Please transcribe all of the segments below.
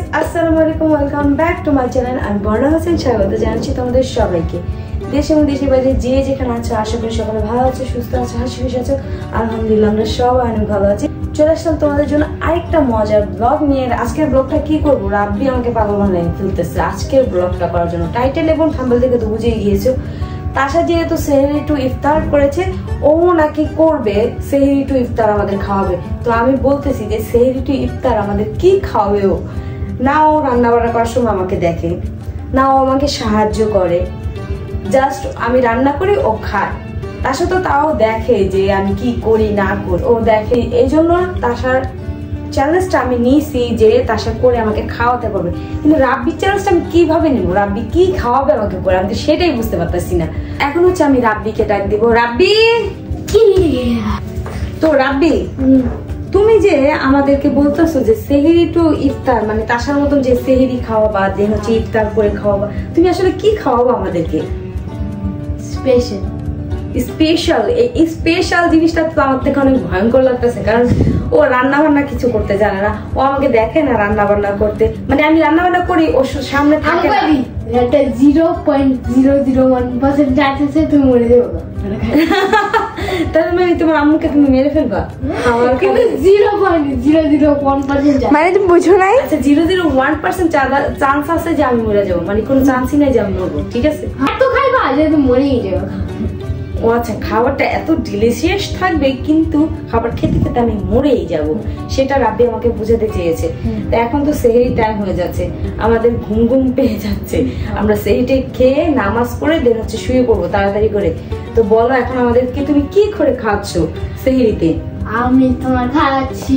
আসসালামু আলাইকুম, welcome back to my channel. আমি বর্ণা হোসেন, স্বাগত জানাচ্ছি তোমাদের সবাইকে। দেশ এবং দেশের বাইরে যে যেখানে আছো, আশা করি সকলে ভালো আছো, সুস্থ আছো, হাসি খুশি আছো। আলহামদুলিল্লাহ আমরা সবাই অনেক ভালো আছি। চলে আসলাম তোমাদের জন্য আরেকটা মজার ব্লগ নিয়ে। আজকের ব্লগটা কি করবো, রাব্বি আমাকে পাগল বানিয়ে ফেলতেছে আজকের ব্লগটা করার জন্য। টাইটেল এবং থাম্বনেল দেখে তো বুঝেই গিয়েছো, তাশা যেহেতু সেহরি টু ইফতার করেছে, ও নাকি করবে সেহরি টু ইফতার আমাদের খাওয়াবে। তো আমি বলতেছি যে সেহরি টু ইফতার আমাদের কি খাওয়াবে ও? না ও রান্না বান্না করার সময় আমাকে দেখে, না ও আমাকে সাহায্য করে, জাস্ট আমি রান্না করি ও খায়। তাশা তো তাও দেখে যে আমি কি করি না করি, ও দেখে। এই জন্য তাশার চ্যালেঞ্জটা আমি নিয়েছি যে তাশা করে আমাকে খাওয়াতে পারবে। কিন্তু রাব্বির চ্যালেঞ্জটা আমি কিভাবে নিবো, রাব্বি কি খাওয়াবে আমাকে করে, আমি সেটাই বুঝতে পারতেছি না। এখন হচ্ছে আমি রাব্বিকে ডাক দিব। রাব্বি কি? তো রাব্বি, তুমি যে আমাদেরকে বলতেছো যে সেহরি টু ইফতার, মানে তাশার মতন যে সেহরি খাওয়াবা, যে হচ্ছে ইফতার করে খাওয়াবা, তুমি আসলে কি খাওয়াবো আমাদেরকে? Special special. এই স্পেশাল জিনিসটা তো আমার থেকে অনেক ভয়ঙ্কর লাগতেছে, কারণ ও রান্না বান্না কিছু করতে জানে না। ও আমাকে দেখে না রান্না বান্না করতে, মানে আমি রান্না বান্না করি ওর সামনে থাকে না। এটা 0.001% চাইতেছে তুমি মরে যাবে। তাহলে মানে তোমার আম্মুকে তুমি মেরে ফেলবা? আমার কিন্তু 0.001% মানে তুমি বুঝো নাই? আচ্ছা 0.01% চান্স আছে যে আমি মরে যাবো, মানে কোনো চান্সই নাই যে আমি মরবো, ঠিক আছে? এত খাইবা যে তুমি মরেই যাবে। ও আচ্ছা, খাবারটা এত ডিলিশিয়াস থাকবে কিন্তু খাবার খেতে খেতে আমি মরেই যাব, সেটা রাব্বি আমাকে বুঝাতে চেয়েছে। তো এখন তো সেহরি টাইম হয়ে যাচ্ছে, আমাদের ঘুম ঘুম পেয়ে যাচ্ছে। আমরা সেহরিটা খেয়ে নামাজ পড়ে দেন হচ্ছে শুয়ে পড়বো তাড়াতাড়ি করে। তো বলো এখন আমাদেরকে তুমি কি করে খাচ্ছ সেহরিতে? আমি তোমার খাচ্ছি,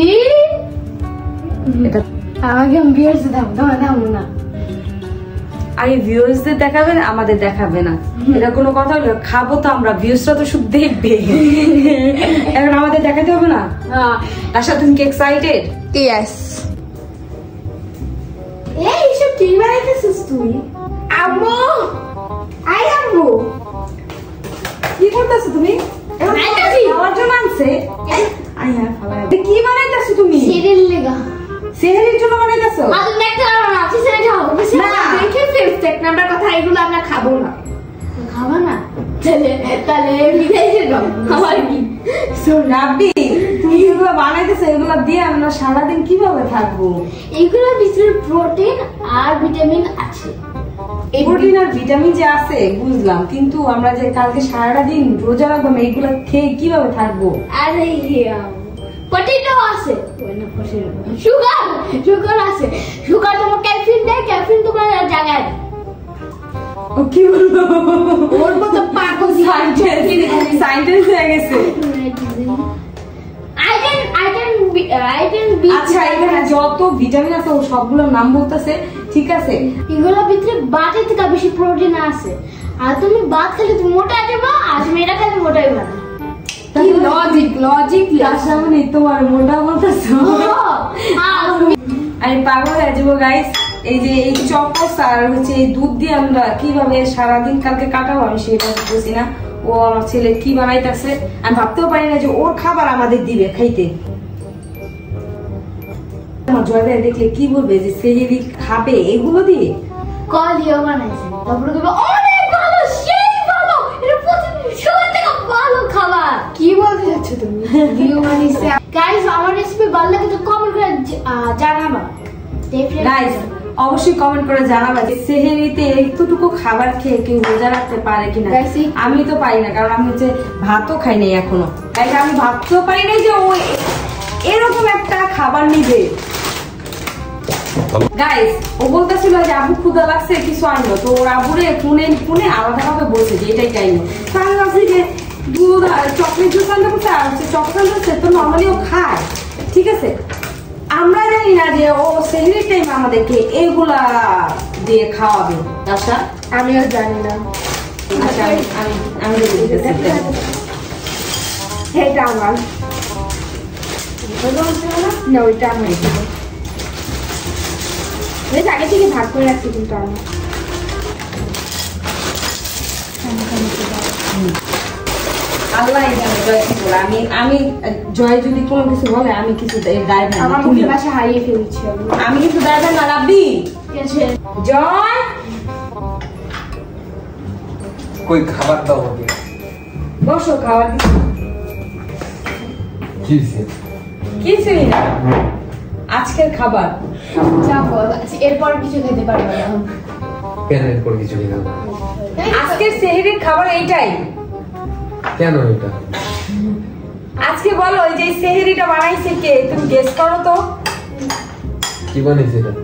আমাকে বিয়েতে দাও, তোমার দাও না। আগে ভিউয়ার্সদের দেখাবেন, আমাদের দেখাবে না, এটা কোনো কথা হলো? খাবো তো আমরা, ভিউয়ার্সরা তো শুধু দেখবে, এখন আমাদের দেখাতে হবে না? আশা তুমি কি এক্সাইটেড? ইয়েস। এই সব কি বানাইতেছিস তুই? আম্মু, আই আম্মু, কি করতেছো তুমি? আমার জন্য আনছে? কি বানাইতেছো তুমি? সিরিয়াল লেগা সেহরির জন্য বানাইতেছো? মাদুন একটা আছে সেটা হবে না, দেখে ফিফথ এক নাম্বার কথা, এগুলো আমরা খাবো না। খাবো না তাহলে মিঠাই দাও, খাবার কি? সো রাব্বি, তুমি এগুলো বানাইতেছো, এগুলো দিয়ে আমরা সারাদিন কিভাবে থাকবো? এগুলোর ভিতরে প্রোটিন আর ভিটামিন আছে। প্রোটিন আর ভিটামিন যে আছে বুঝলাম, কিন্তু আমরা যে কালকে সারাটা দিন রোজা রাখবো, এগুলো খেয়ে কিভাবে থাকবো? আরে পটেটো আছে, সুগার সুগার আছে, সুগার তোমার ক্যাফিন দেয়, ক্যাফিন তোমার জাগায়। ও কি বলবো, ওর মতো পাগল সাইন্টিস্ট হয়ে গেছে। আচ্ছা এখানে যত ভিটামিন আছে ও সবগুলোর নাম বলতেছে, ঠিক আছে? এগুলোর ভিতরে বাটের থেকে বেশি প্রোটিন আছে, আর তুমি ভাত খেলে তুমি মোটা যাবে, আর তুমি এটা খেলে মোটাই হবে না। লজিক সামনে তোমার মোটা বলতেছো, আমি পাগল হয়ে যাবো গাইস। এই যে এই চকস আর হচ্ছে এই দুধ দিয়ে আমরা কিভাবে সারাদিন কালকে কাটাবো আমি সেটা বুঝি না। ও আমার ছেলে কি বানাইতেছে, আমি ভাবতেও পারি না যে ওর খাবার আমাদের দিবে খাইতে। আমার জয় ভাই দেখলে কি বলবে যে সেহরি খাবে এগুলো দিয়ে? কলিও বানাইছে, তারপরে বলবে অনেক ভালো, সেই ভালো, এটা প্রতিদিন সবার থেকে ভালো খাবার। কি বলতে যাচ্ছ তুমি? ভিডিও বানাইছে। গাইস আমার রেসিপি ভালো লাগে তো কমেন্ট করে জানাবা। গাইস অবশ্যই কমেন্ট করে জানাবা যে সেহরিতে একটুটুকু খাবার খেয়ে কেউ রোজা রাখতে পারে কিনা। আমি তো পারি না, কারণ আমি হচ্ছে ভাতও খাই নাই এখনো, তাই আমি ভাবতেও পারি নাই যে ও এরকম একটা খাবার নিবে। গাইস ও বলতেছিল যে আবু ক্ষুধা লাগছে কিছু আনলো, তো ওর আবুরে ফোনে আলাদা ভাবে বলছে যে এটাই চাইলো। তো আমি ভাবছি যে দুধ আর চকলেট জুস আনতে বলছে, আর হচ্ছে চকলেট জুস তো নর্মালি ও খায়, ঠিক আছে? আমরা জানি না যে ও সেহরির টাইম আমাদেরকে এগুলা দিয়ে খাওয়াবে। আচ্ছা আমিও জানি না। আচ্ছা আমি এটা আমার না, ওইটা আমার আগে থেকে ভাগ করে রাখছি, কিন্তু আমি আল্লাহ জানে জয় কি বলে। আমি জয় যদি কোনো কিছু বলে আমি কিছু দায় না, আমার মুখে ভাষা হারিয়ে ফেলছি আমি কিছু দায় না। রাব্বি জয় কই খাবার দাও আমাকে। বসো, খাবার কিছুই না, আজকের খাবার যাবো। এরপর কিছু খেতে পারবো না। কেন এরপর কিছু না? আজকের সেহরির খাবার এইটাই। কেন এটা? আজকে বলো ওই যে সেহরিটা বানাইছে কে, তুমি গেস করো তো। কি বানাইছে এটা?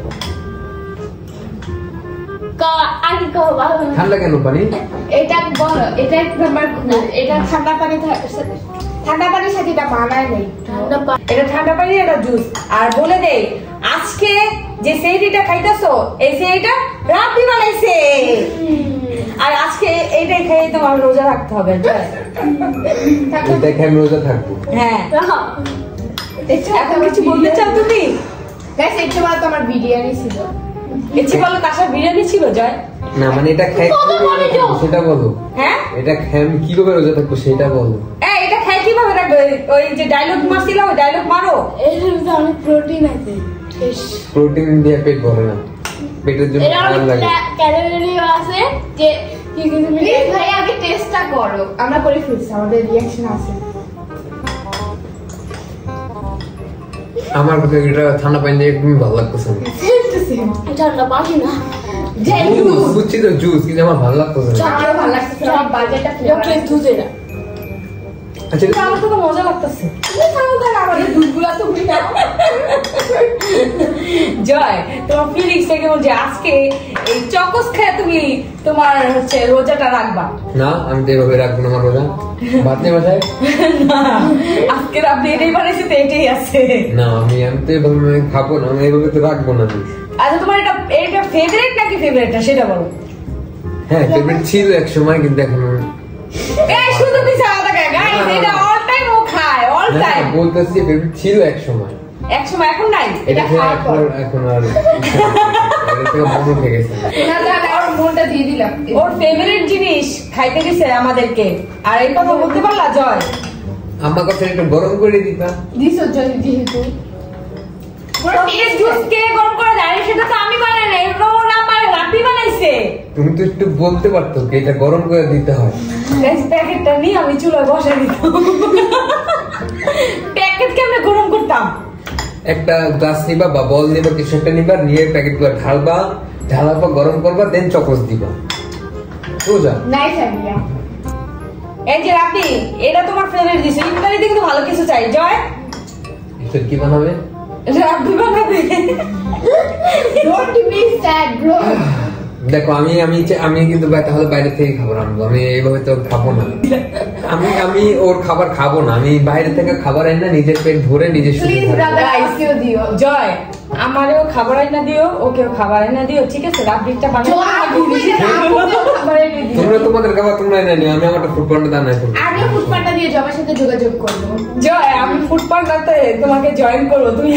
আগে কো ভালো। ঠান্ডা কেন পানি? এটা বলো, এটা নাম্বার এটা ঠান্ডা পানির সাথে এটা বানায় নাই। এটা ঠান্ডা পানি, এটা জুস। আর বলে দেই আজকে যে সেহরিটা খাইতেছো এই সেহরিটা রাব্বি বানাইছে। আর আজকে এইটাই খেয়ে তোমার রোজা রাখতে হবে। এটা খেয়ে আমি রোজা থাকবো। হ্যাঁ, এখন কিছু বলতে চাও তুমি? গাইস একটু বাদ আমার বিরিয়ানি ছিল। ইচ্ছে বলো কাঁচা বিরিয়ানি ছিল জয়? না মানে এটা খেয়ে সেটা বলো। হ্যাঁ, এটা খেয়ে আমি কিভাবে রোজা থাকবো সেটা বলো। এটা খেয়ে কিভাবে রাখবে? ওই যে ডায়লগ মারছিল ওই ডায়লগ মারো। এর মধ্যে অনেক প্রোটিন আছে। প্রোটিন দিয়ে পেট ভরে না, পেটের জন্য ভালো লাগে। ক্যালোরিও আছে যে প্লিজ ভাই আগে টেস্টটা করো। আমরা করে ফেলছি, আমাদের রিঅ্যাকশন আছে। আমার কাছে এটা ঠান্ডা পানি দিয়ে একদমই ভালো লাগতেছে না। ঠান্ডা পানি না, বুঝছি তো জুস, কিন্তু আমার ভালো লাগতেছে না। আমারও ভালো লাগছে। সব বাজেটটা ডক্টর দুধে না। আচ্ছা আমার তো মজা লাগতেছে। জয় তোমার ফিলিংসটা কেমন যে আজকে এই চকস খেয়ে তুমি তোমার হচ্ছে রোজাটা রাখবা? না আমি তো এভাবে রাখবো না আমার রোজা। ভাত নেই বাসায়? আজকে আপনি এটাই বানাইছে তো এটাই আছে। না আমি তো এভাবে খাবো না, আমি এভাবে তো রাখবো না। আচ্ছা তোমার এটা ফেভারিট নাকি ফেভারিট না সেটা বলো। হ্যাঁ ফেভারিট ছিল এক সময়, কিন্তু এখন এই শুধু পিছা আলাদা গাইস, এটা অল টাইম ও খায়, অল টাইম বলতেছি ফেভারিট ছিল এক সময়। এক সময়, এখন নাই। এটা এখন আর এটা থেকে মন উঠে গেছে। না না ওর মনটা দিয়ে দিলাম। ওর ফেভারিট জিনিস খাইতে দিছে আমাদেরকে, আর এই কথা বলতে পারলা জয়? আমার কথা একটু গরম করে দিতা। দিছো যদি যেহেতু জুস কে গরম করে দেয় সেটা তো আমি বানাই না, এটা ওর আমার রাব্বি বানাইছে। তুমি তো একটু বলতে পারতো কি এটা গরম করে দিতে হয়। গাইস প্যাকেটটা নিয়ে আমি চুলায় বসাই দিতাম। প্যাকেট কেমনে গরম করতাম? একটা গ্লাস নিবা বা বল নিবা, কিছু একটা নিবা, নিয়ে প্যাকেটগুলো ঢালবা, ঢালার পর গরম করবা, দেন চকোস দিবা। সোজা। Nice idea. এই যে রাব্বি, এটা তোমার ফেভারিট ডিশ। ইফতারিতে কিন্তু ভালো কিছু চাই। জয় এটা কি বানাবে? রাব্বি বানাবে। Don't be sad bro. দেখো আমি কিন্তু তাহলে বাইরে থেকে খাবার আনবো, আমি এইভাবে তো খাবো না। আমি ওর খাবার খাবো না, আমি বাইরে থেকে খাবার আনি না, নিজের পেট ভরে নিজে প্লিজ ব্রাদার আইসিও দিও। জয় আমারও খাবার আইনা দিও, ওকেও খাবার আইনা দিও, ঠিক আছে? রাব্বিটা বানাই খাবার এনে দিও। তোমরা তোমাদের খাবার তোমরা এনে নিও, আমি আমারটা ফুড পান্ডা দানা করব। আগে ফুটপাথটা দিয়ে জবার সাথে যোগাযোগ করব। জয় আমি ফুড পান্ডাতে তোমাকে জয়েন করব, তুমি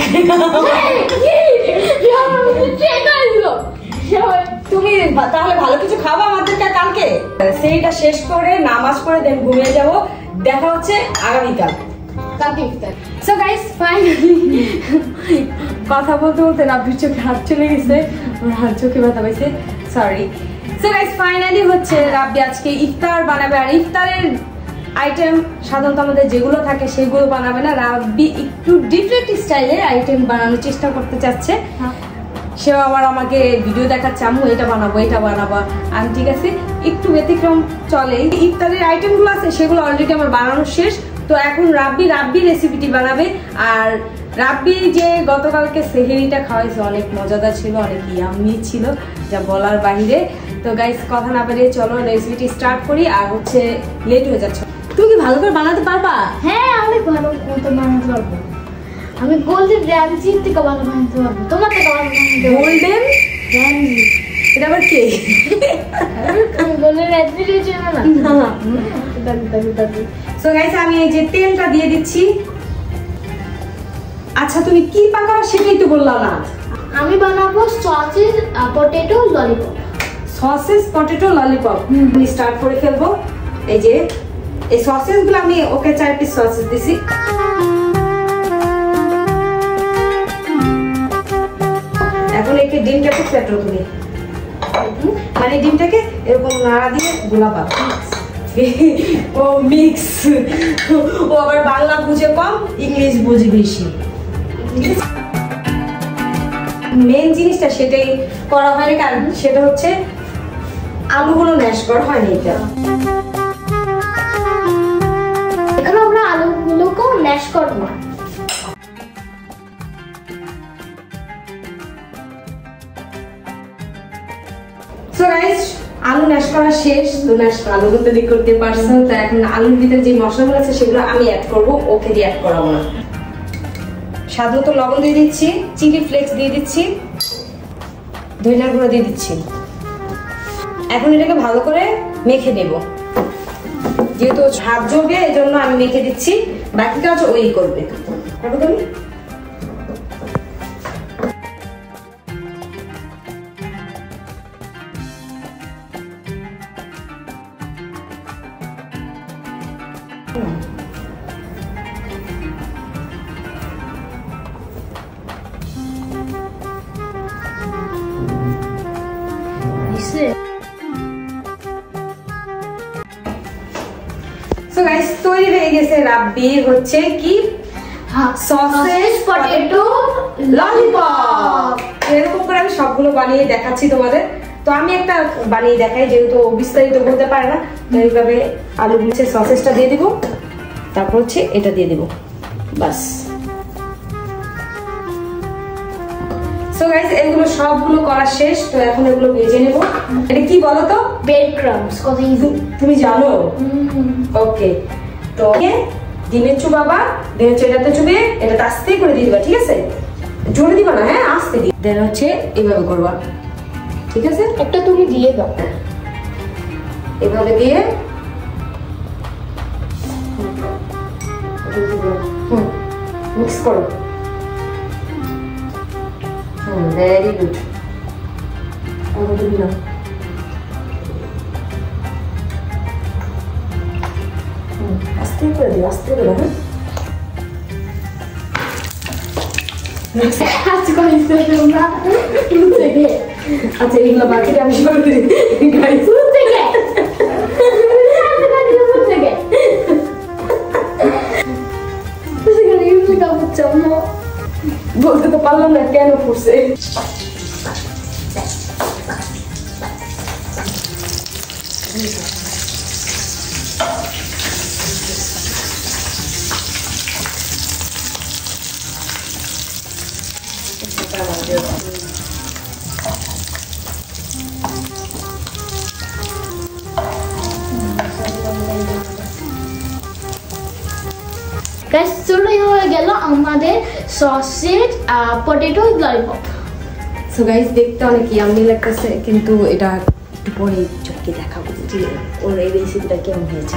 তুমি তাহলে ভালো কিছু খাবো আমাদেরকে কালকে। সেইটা শেষ করে নামাজ পড়ে দেন ঘুমিয়ে যাব। দেখা হচ্ছে আগামীকাল। সো গাইস ফাইনালি কথা বলতে বলতে রাব্বির চোখে হাত চলে গেছে, ওর হাত চোখে ব্যথা পাইছে, সরি। সো গাইস ফাইনালি হচ্ছে রাব্বি আজকে ইফতার বানাবে। আর ইফতারের আইটেম সাধারণত আমাদের যেগুলো থাকে সেগুলো বানাবে না, রাব্বি একটু ডিফারেন্ট স্টাইলের আইটেম বানানোর চেষ্টা করতে চাচ্ছে। সেও আবার আমাকে ভিডিও দেখাচ্ছে, আম্মু এটা বানাবো এটা বানাবো। আমি ঠিক আছে একটু ব্যতিক্রম চলে। ইফতারের আইটেমগুলো আছে সেগুলো অলরেডি আমার বানানো শেষ। তো এখন রাব্বি রেসিপিটি বানাবে। আর রাব্বি যে গতকালকে সেহরিটা খাওয়াইছে অনেক মজাদার ছিল, অনেক ইয়াম্মি ছিল, যা বলার বাহিরে। তো গাইস কথা না বেরিয়ে চলো রেসিপিটি স্টার্ট করি। আর হচ্ছে লেট হয়ে যাচ্ছে। তুমি কি ভালো করে বানাতে পারবা? হ্যাঁ অনেক ভালো মতো বানাতে পারবো। আমি গোল্ডেন র্যাঞ্জি থেকে ভালো বানাতে পারবো। তোমার থেকে ভালো বানাতে গোল্ডেন র্যাঞ্জি। এটা আবার কে? আমি গোল্ডেন র্যাঞ্জি দিয়েছি না না। সো গাইস আমি এই যে তেলটা দিয়ে দিচ্ছি। আচ্ছা তুমি কি পাকাবা সেটাই তো বললা না। আমি বানাবো sausage potato lollipop. Sausage potato lollipop. আমি স্টার্ট করে ফেলবো। এই যে এই সসেস গুলো আমি ওকে 4 পিস সসেস দিছি। এখন একে ডিমটাকে ফেটো দিই, মানে ডিমটাকে এরকম নাড়া দিয়ে গোলাপা। ও মিক্স, ও আবার বাংলা বুঝে কম, ইংলিশ বুঝে বেশি। মেন জিনিসটা সেটাই করা হয়নি, কারণ সেটা হচ্ছে আলুগুলো ম্যাশ করা হয়নি। এটা এখানে আমরা আলুগুলোকে ম্যাশ করব। সো গাইস, আলু ম্যাশ করা শেষ। তো ম্যাশ আলুগুলো তৈরি করতে পারছো, তো এখন আলুর ভিতরে যে মশলাগুলো আছে সেগুলো আমি অ্যাড করব, ওকে দিয়ে অ্যাড করাবো না। স্বাদ মতো লবণ দিয়ে দিচ্ছি, চিলি ফ্লেক্স দিয়ে দিচ্ছি, ধনিয়ার গুঁড়ো দিয়ে দিচ্ছি। এখন এটাকে ভালো করে মেখে নেব, যেহেতু হাত জ্বলবে এই জন্য আমি মেখে দিচ্ছি, বাকি কাজ ওই করবে। সো গাইস, তৈরি হয়ে গেছে রাব্বির হচ্ছে কি সসেজ পটেটো ললিপপ। এরকম করে আমি সবগুলো বানিয়ে দেখাচ্ছি তোমাদের। তো আমি একটা বানিয়ে দেখাই, যেহেতু বিস্তারিত বলতে পারে না। তো এইভাবে আলু মিশে সসেজটা দিয়ে দিব, তারপর হচ্ছে এটা দিয়ে দিব, বাস। সো গাইস, এগুলো সবগুলো করা শেষ। তো এখন এগুলো ভেজে নেব। এটা কি বলো তো? Bread crumbs. কত ইজি, তুমি জানো? ওকে, তো ডিমের চুবাবা, ডিমের এটাতে চুবিয়ে এটা আস্তে করে দিয়ে দিবা, ঠিক আছে? জোরে দিবা না, হ্যাঁ, আস্তে দিই। দেন হচ্ছে এইভাবে করবা, ঠিক আছে? একটা তুমি দিয়ে দাও, এভাবে দিয়ে মিক্স করো। Very good. আস্তে করে দিও, আস্তে করে, হ্যাঁ। আচ্ছা, এগুলো বাকিটা আমি সরে দিই। বলতে তো পারলাম না কেন পড়ছে। গাইস, চলে হয়ে গেল আমাদের sausage potato lollipop. So guys, দেখতে অনেক ইয়াম্মি লাগতেছে, কিন্তু এটা একটু পরে চোখে দেখাবো, ঠিক আছে? ওর এই রেসিপিটা কেমন হয়েছে।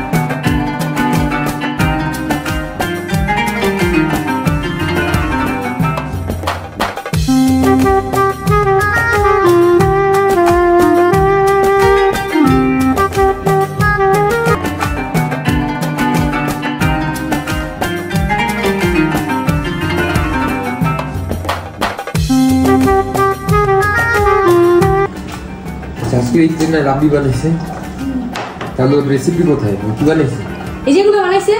আজকে এই দিন রাব্বি বানাইছে, তাহলে ওর রেসিপি কোথায়? কি বানাইছে? এই যেগুলো বানাইছে,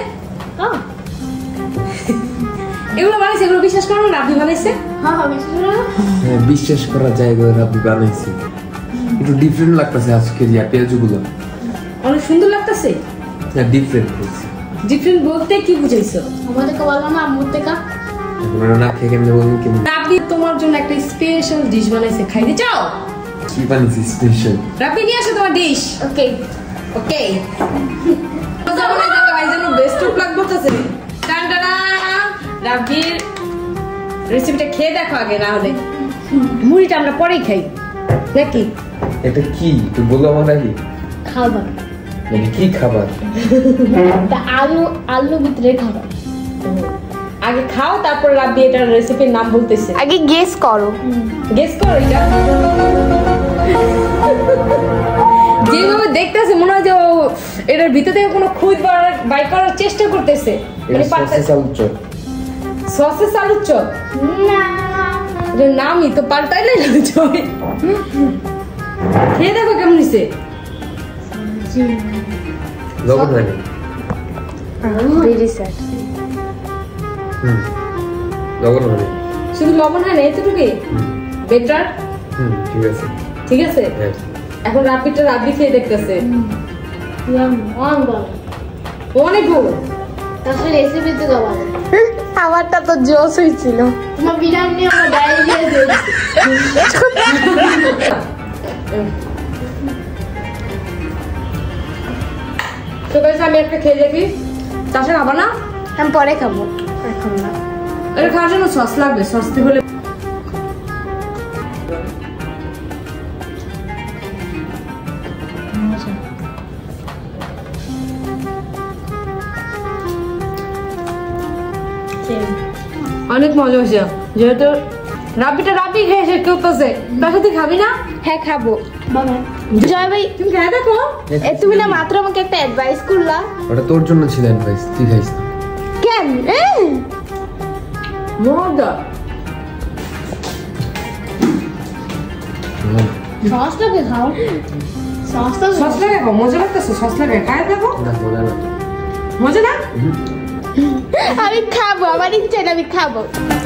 এগুলো বানাইছে, এগুলো বিশ্বাস করো না রাব্বি বানাইছে। হ্যাঁ, বিশ্বাস করা যায়, রাব্বি বানাইছে। একটু ডিফারেন্ট লাগতেছে আজকে, যে পেঁয়াজগুলো অনেক সুন্দর লাগতেছে। না, ডিফারেন্ট হয়েছে। ডিফারেন্ট বলতে কি বুঝাইছো? আমাদেরকে বলো না, আম্মুর থেকে। এখন না খেয়ে কেমনে বলুন, কেমন? রাব্বি তোমার জন্য একটা স্পেশাল ডিশ বানাইছে, খাইতে চাও? কি বানাইছে স্পেশাল? রাব্বি নিয়ে আসো তোমার dish. Okay okay, best of luck বলতেছে। টানটানা, রাব্বির রেসিপিটা খেয়ে দেখো আগে, না হলে মুড়িটা আমরা পরেই খাই নাকি? এটা কি তুই বলো আমার আগে? খাবার, মানে কি খাবার? আলু ভিতরে খাবার। আগে খাও, তারপর রাব্বি এটার রেসিপির নাম বলতেছে। আগে গেস করো। গেস করো, এটা যেভাবে দেখতেছে মনে হয় যে ও এটার ভিতর থেকে কোনো খুদ বাই করার চেষ্টা করতেছে। মানে সসেস আলুর চপ। সসেস আলুর চপ না এটার নামই তো পাল্টাইলে চপ। খেয়ে দেখো কেমন হয়েছে। লবণ হয়নি। Very sad. লবণ হয়নি। শুধু লবণ হয় না এতটুকুই বেটার। ঠিক আছে ঠিক আছে। এখন রাব্বিটা রাব্বি খেয়ে দেখতেছে অনেক ভালো। তাহলে রেসিপিতে দেওয়া আমারটা তো জোস হয়েছিল। তোমার বিরিয়ানি আমার ডায়রিয়া দিয়েছে। তো গাইস আমি একটা খেয়ে দেখি। তাছাড়া খাবো না? আমি পরে খাবো, এখন না। এটা খাওয়ার জন্য সস লাগবে, সস দিয়ে হলে অনেক মজা হয়েছে। যেহেতু রাব্বিটা রাব্বি খেয়ে শেষ করতেছে, তার সাথে খাবি না? হ্যাঁ খাবো। বাবা জয় ভাই তুমি খেয়ে দেখো। তুমি না মাত্র আমাকে একটা অ্যাডভাইস করলা। ওটা তোর জন্য ছিল অ্যাডভাইস, তুই খাইস না। কেন? মজা। সস লাগে খাও, সস সস লাগে খাও, মজা লাগতেছে। সস লাগে খায় দেখো। না মজা না। মজা না? আমি খাবো, আমার ইচ্ছে না, আমি খাবো।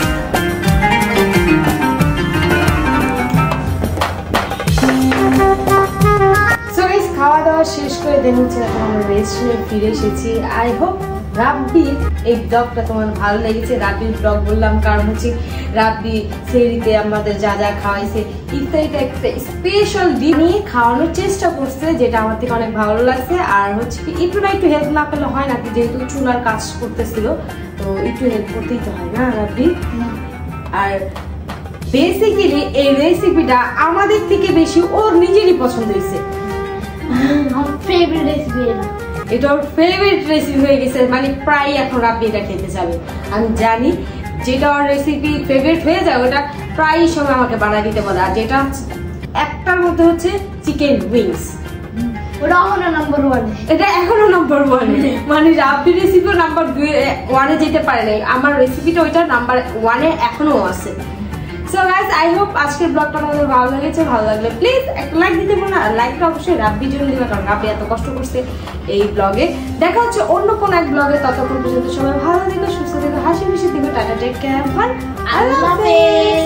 সো গাইস খাওয়া দাওয়া শেষ করে দেন হচ্ছে এখন আমরা রেস্ট নিয়ে ফিরে এসেছি। আই হোপ রাব্বির এই ব্লগটা তোমার ভালো লেগেছে। রাব্বির ব্লগ বললাম কারণ হচ্ছে রাব্বি সেরিতে আমাদের যা যা খাওয়াইছে, ইফতারিতে একটা স্পেশাল ডিশ নিয়ে খাওয়ানোর চেষ্টা করছে, যেটা আমার থেকে অনেক ভালো লাগছে। আর হচ্ছে কি একটু না একটু হেল্প না করলে হয় না, যেহেতু চুলার কাজ করতেছিল তো একটু হেল্প করতেই তো হয় না রাব্বি। আর বেসিক্যালি এই রেসিপিটা আমাদের থেকে বেশি ওর নিজেরই পছন্দ হয়েছে। আমার ফেভারিট রেসিপি এটা। এটা ওর ফেভারিট রেসিপি হয়ে গেছে, মানে প্রায় এখন রাব্বি এটা খেতে যাবে। আমি জানি যেটা ওর রেসিপি ফেভারিট হয়ে যায় ওটা প্রায় সময় আমাকে বানায় দিতে বলে। আর যেটা একটার মধ্যে হচ্ছে চিকেন উইংস, ওটা এখনো নাম্বার 1। এটা এখনো নাম্বার 1। মানে রাব্বির রেসিপিও নাম্বার 1-এ যেতে পারে নাই, আমার রেসিপিটা ওইটা নাম্বার 1-এ এখনো আছে। সো গাইস আই হোপ আজকের ব্লগটা তোমাদের ভালো লেগেছে। ভালো লাগলে প্লিজ একটা লাইক দিতে ভুলো না। আর লাইকটা অবশ্যই রাব্বির জন্য দিবে, কারণ রাব্বি এত কষ্ট করছে এই ব্লগে। দেখা হচ্ছে অন্য কোনো এক ব্লগে। ততক্ষণ পর্যন্ত সবাই ভালো থেকো, সুস্থ থেকো, হাসি খুশি থেকো। টাটা, টেক কেয়ার, ফান, আল্লাহ হাফেজ।